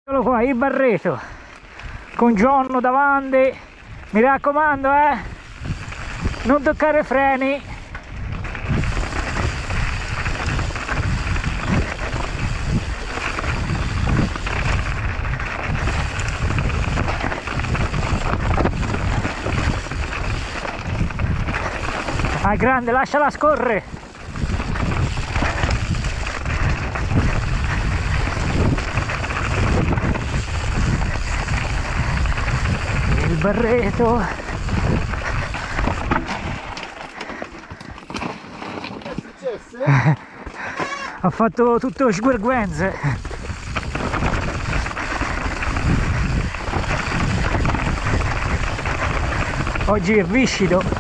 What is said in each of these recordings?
Eccolo qua, il Barreto con Giorno davanti. Mi raccomando, non toccare i freni. Ah, grande, lasciala scorrere. Il Barreto. Che è successo? Ha fatto tutto sguerguenze. Oggi è viscido.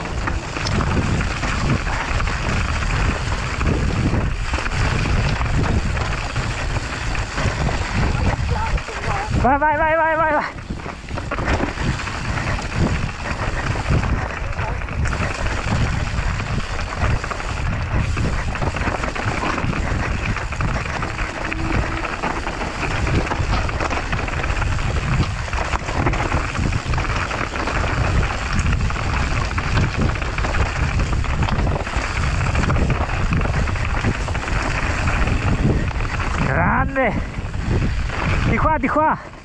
Vai, vai, vai, vai, vai, vai. Grande. Di qua, di qua.